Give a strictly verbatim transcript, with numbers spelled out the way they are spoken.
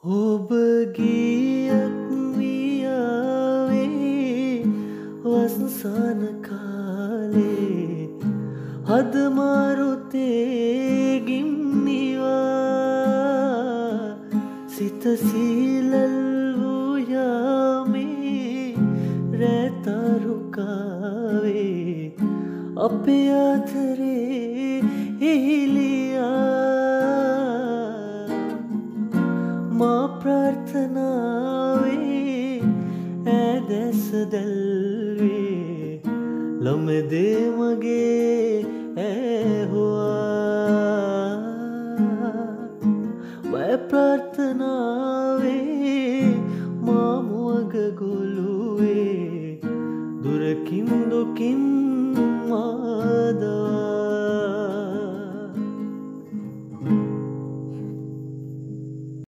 ඔබ ගියක් වියාවේ වසසන කාලේ හද මාරුතේ ගිම්නිවා සිත සීලල් වූ යාමේ රැතරුකාවේ අපේ අතරේ හිලියා මා ප්‍රාර්ථනාවේ ඇදැස දැල්වේ ළමදේ මගේ ඇහුවා මා ප්‍රාර්ථනාවේ